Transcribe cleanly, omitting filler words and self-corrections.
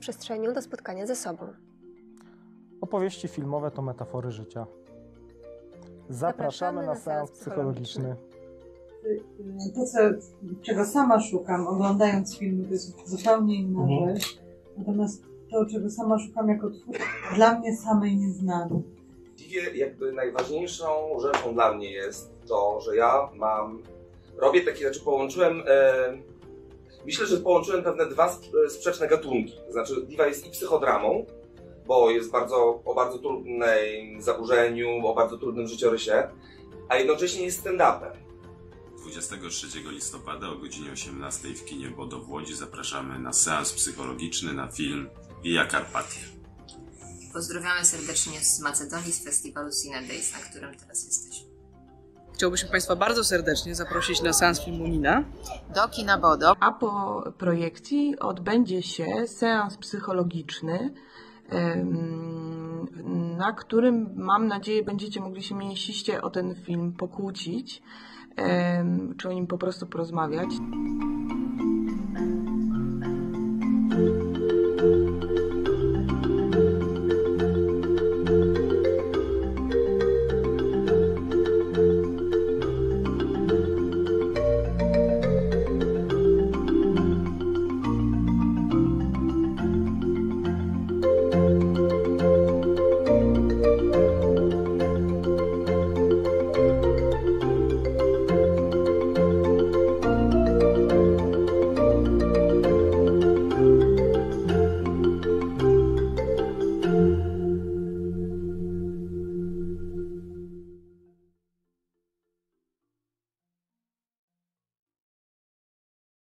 przestrzenią do spotkania ze sobą. Opowieści filmowe to metafory życia. Zapraszamy na seans psychologiczny. To, czego sama szukam, oglądając filmy, to jest zupełnie inna rzecz. Natomiast to, czego sama szukam jako twórca, dla mnie samej nieznane. Jakby najważniejszą rzeczą dla mnie jest to, że ja robię takie rzeczy, myślę, że połączyłem pewne dwa sprzeczne gatunki. To znaczy Diva jest i psychodramą, bo jest o bardzo trudnym zaburzeniu, o bardzo trudnym życiorysie, a jednocześnie jest stand-upem. 23 listopada o godzinie 18 w kinie Bodo w Łodzi zapraszamy na seans psychologiczny na film Via Carpatia. Pozdrawiamy serdecznie z Macedonii, z festiwalu Cine Days, na którym teraz jesteśmy. Chciałbyśmy Państwa bardzo serdecznie zaprosić na seans filmu Nina Do kina Bodo. A po projekcji odbędzie się seans psychologiczny, na którym, mam nadzieję, będziecie mogli się mięsiście o ten film pokłócić, czy o nim po prostu porozmawiać.